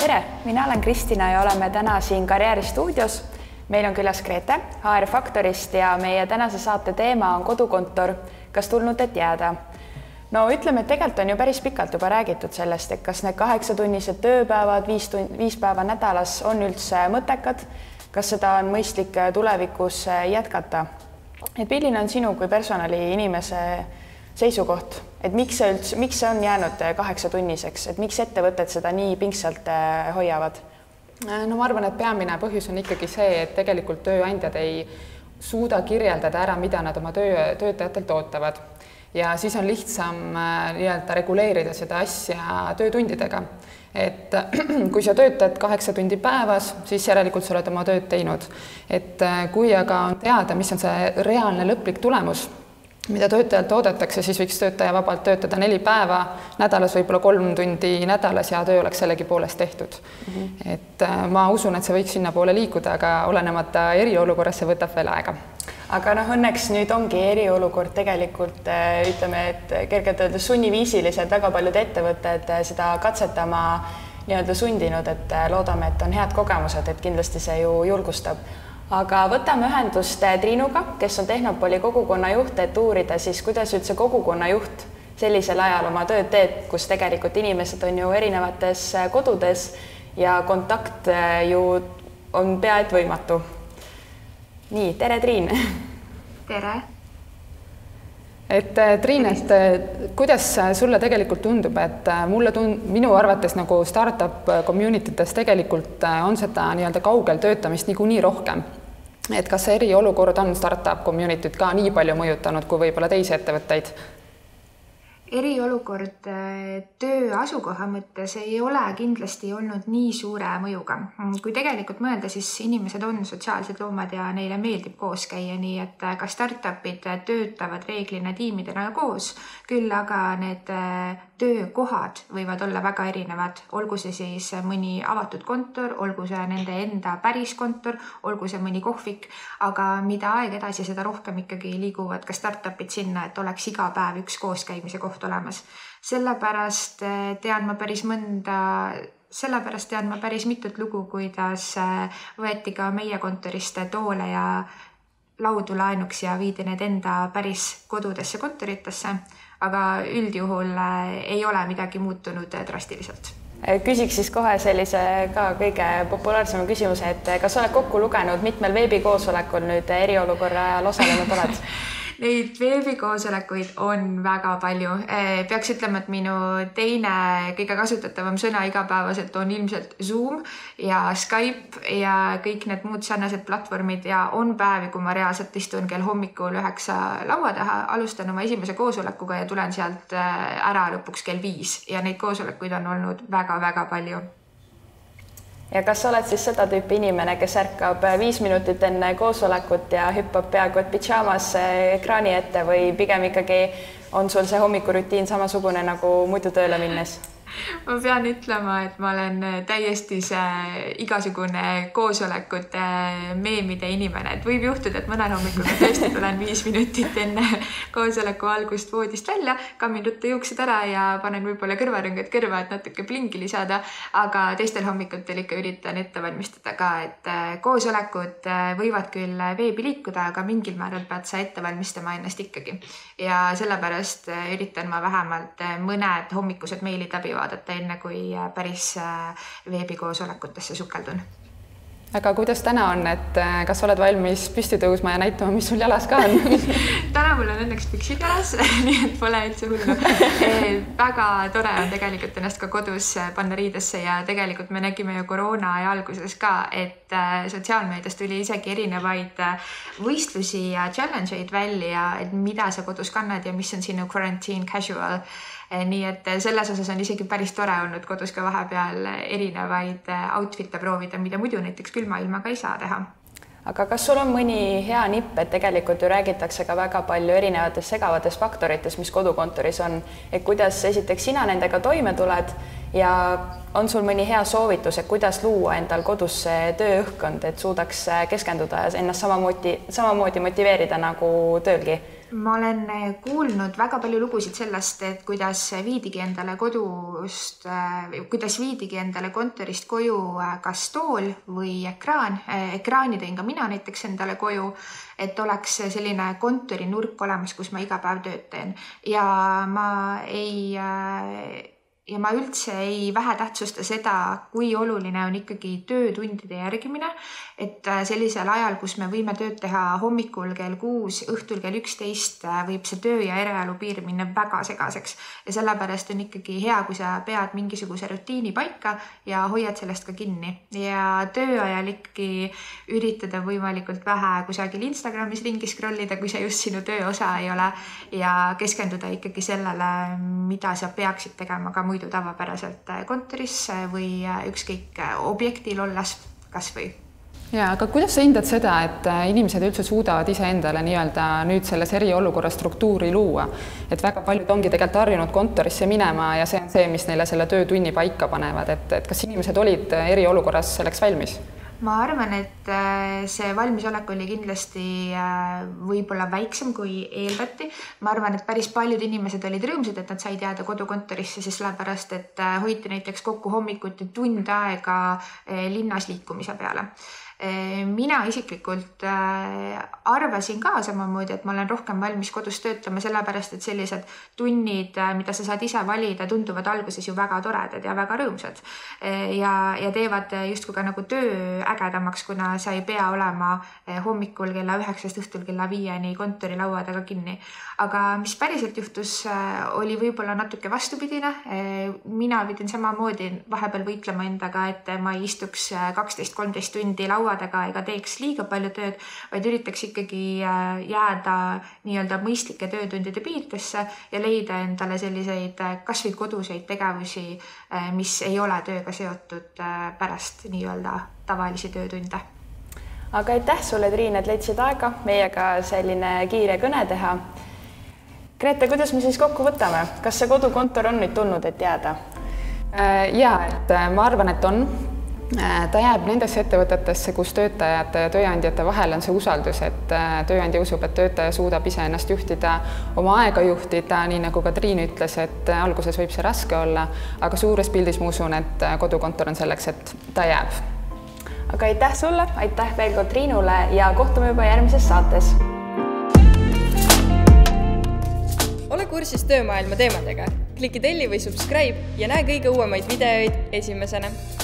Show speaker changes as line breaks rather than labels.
Tere, mina olen Kristina ja oleme täna siin Karjääristuudios. Meil on külas Grete HR Faktorist ja meie tänase saate teema on kodukontor. Kas tulnud, et jääda? No ütleme, et tegelikult on ju päris pikalt juba räägitud sellest, et kas need 8-tunnised tööpäevad, 5 päeva nädalas on üldse mõttekad, kas seda on mõistlik tulevikus jätkata. Et milline on sinu kui personaliinimese seisukoht, et miks see on jäänud 8-tunniseks, et miks ettevõtted seda nii pingsalt hoiavad?
No ma arvan, et peamine põhjus on ikkagi see, et tegelikult tööandjad ei suuda kirjeldada ära, mida nad oma töötajatelt ootavad. Ja siis on lihtsam reguleerida seda asja töötundidega. Et kui sa töötad 8 tundi päevas, siis järelikult sa oled oma tööd teinud. Et kui aga on teada, mis on see reaalne lõplik tulemus, mida töötajalt oodatakse, siis võiks töötaja vabalt töötada 4 päeva nädalas, võib-olla 3 tundi nädalas ja töö oleks sellegi poolest tehtud. Et ma usun, et see võiks sinna poole liikuda, aga olenemata eriolukorras see võtab veel aega.
Aga õnneks nüüd ongi eriolukord tegelikult, ütleme, et kergelt öeldes sunniviisiliselt väga paljud ettevõtted seda katsetama sundinud, et loodame, et on head kogemused, et kindlasti see ju julgustab. Aga võtame ühendust Triinuga, kes on Tehnopoli kogukonna juht, et uurida siis, kuidas üldse kogukonna juht sellisel ajal oma tööd teeb, kus tegelikult inimesed on ju erinevates kodudes ja kontakt ju on pea et võimatu. Nii, tere Triin!
Tere!
Et Triin, et kuidas sulle tegelikult tundub, et minu arvates nagu startup communitytes tegelikult on seda kaugel töötamist niikuinii rohkem. Et kas see eriolukord on startup communityt ka nii palju mõjutanud kui võib-olla teisi ettevõtteid?
Eriolukord töö asukoha mõttes ei ole kindlasti olnud nii suure mõjuga. Kui tegelikult mõelda, siis inimesed on sotsiaalsed loomad ja neile meeldib koos käia, nii et ka startupid töötavad reeglina tiimidena koos, küll aga need töökohad võivad olla väga erinevad, olgu see siis mõni avatud kontor, olgu see nende enda päris kontor, olgu see mõni kohvik, aga mida aeg edasi, seda rohkem ikkagi liiguvad ka startupid sinna, et oleks iga päev üks kooskäimise koht olemas. Sellepärast tean ma päris mitut lugu, kuidas võeti ka meie kontorist toole ja laudu laenuks ja viidi need enda päris kodudesse kontoritesse, aga üldjuhul ei ole midagi muutunud drastiliselt.
Küsiks siis kohe sellise ka kõige populaarsema küsimuse, et kas oled kokku lugenud, mitmel veebikoosolekul nüüd eriolukorra ajal osalenud oled?
Neid veebikoosolekuid on väga palju. Peaks ütlema, et minu teine kõige kasutatavam sõna igapäevaselt on ilmselt Zoom ja Skype ja kõik need muud sarnased platvormid ja on päevi, kui ma reaalselt istun kell hommikul 9 laua taha, alustan oma esimese koosolekuga ja tulen sealt ära lõpuks kell 5 ja neid koosolekuid on olnud väga-väga palju.
Ja kas oled siis seda tüüpi inimene, kes ärkab 5 minutit enne koosolekut ja hüppab peaaegu et pidžaamas ekraani ette või pigem ikkagi on sul see hommikurutiin samasugune nagu muidu tööle minnes?
Ma pean ütlema, et ma olen täiesti see igasugune koosolekute meemide inimene. Et võib juhtuda, et mõnel hommikul ma tõesti tulen 5 minutit enne koosoleku algust voodist välja, kammin ruttu juuksed ära ja panen võib-olla kõrvarõngad kõrva, et natuke plingi lisada, aga teistel hommikutel ikka üritan ette valmistada ka, et koosolekud võivad küll veebi liikuda, aga mingil määral pead sa ette valmistama ennast ikkagi. Ja sellepärast üritan ma vähemalt mõned hommikused meilid läbi vaadata enne, kui päris veebikoosolekutesse sukeldun.
Aga kuidas täna on, et kas oled valmis püsti tõusma ja näitama, mis sul jalas ka on?
Täna mul on õnneks püksid jalas, nii et pole üldse hullu. Väga tore on tegelikult ennast ka kodus panna riidesse ja tegelikult me nägime ju koroona ja alguses ka, et sotsiaalmeedias tuli isegi erinevaid võistlusi ja challenge'id välja, et mida sa kodus kannad ja mis on sinu quarantine casual. Nii et selles osas on isegi päris tore olnud kodus ka vahepeal erinevaid outfit'e proovida, mida muidu näiteks külma ilmaga ei saa teha.
Aga kas sul on mõni hea nipp, et tegelikult ju räägitakse ka väga palju erinevates segavates faktorites, mis kodukontoris on, et kuidas esiteks sina nendega toime tuled ja on sul mõni hea soovitus, et kuidas luua endal kodus tööõhkkond, et suudaks keskenduda ja ennast samamoodi motiveerida nagu töölgi?
Ma olen kuulnud väga palju lugusid sellest, et kuidas viidigi endale kontorist koju kas tool või ekraan. Ekraani tõin ka mina näiteks endale koju, et oleks selline kontorinurk olemas, kus ma iga päev tööd teen. Ja ma üldse ei vähetähtsusta seda, kui oluline on ikkagi töötundide järgimine, et sellisel ajal, kus me võime tööd teha hommikul kell 6, õhtul kell 11, võib see töö ja eraelu piir minna väga segaseks. Ja sellepärast on ikkagi hea, kui sa pead mingisuguse rutiini paika ja hoiad sellest ka kinni. Ja tööajal ikkagi üritada võimalikult vähe kusagil Instagramis ringi scrollida, kui see just sinu töö osa ei ole, ja keskenduda ikkagi sellele, mida sa peaksid tegema ka muidu tavapäraselt kontoris või ükskõik objektil olles kas või.
Ja, aga kuidas sa hindad seda, et inimesed üldse suudavad iseendale nii-öelda nüüd selles eriolukorra struktuuri luua? Et väga paljud ongi tegelikult harjunud kontorisse minema ja see on see, mis neile selle töötunni paika panevad. Et kas inimesed olid eriolukorras selleks valmis?
Ma arvan, et see valmisolek oli kindlasti võib-olla väiksem kui eeldati. Ma arvan, et päris paljud inimesed olid rõõmsad, et nad said jääda kodukontorisse, siis sellepärast, et hoiti näiteks kokku hommikuti tund aega linnas liikumise peale. Mina isiklikult arvasin ka samamoodi, et ma olen rohkem valmis kodus töötlema, sellepärast, et sellised tunnid, mida sa saad ise valida, tunduvad alguses ju väga toredad ja väga rõõmsad ja teevad justkui ka nagu töö ägedamaks, kuna sa ei pea olema hommikul kella 9, õhtul kella 5 kontori laua taga kinni. Aga mis päriselt juhtus, oli võib-olla natuke vastupidine. Mina pidin samamoodi vahepeal võitlema endaga, et ma ei istuks 12-13 tundi laua taga ega teeks liiga palju tööd, vaid üritaks ikkagi jääda nii-öelda mõistlike töötundide piirdesse ja leida endale selliseid kas või koduseid tegevusi, mis ei ole tööga seotud pärast nii-öelda tavalisi töötunde.
Aga aitäh sulle, Triin, et leidsid aega meiega selline kiire kõne teha. Grete, kuidas me siis kokku võtame? Kas see kodukontor on nüüd tulnud, et jääda?
Ja, et ma arvan, et on. Ta jääb nendesse ettevõtetesse, kus töötajate ja tööandjate vahel on see usaldus, et tööandja usub, et töötaja suudab ise ennast juhtida, oma aega juhtida, nii nagu ka Triin ütles, et alguses võib see raske olla, aga suures pildis ma usun, et kodukontor on selleks, et ta jääb.
Aga aitäh sulle, aitäh veel kord Triinule ja kohtume juba järgmises saates.
Ole kursis töömaailma teemadega, kliki telli või subscribe ja näe kõige uuemaid videoid esimesena.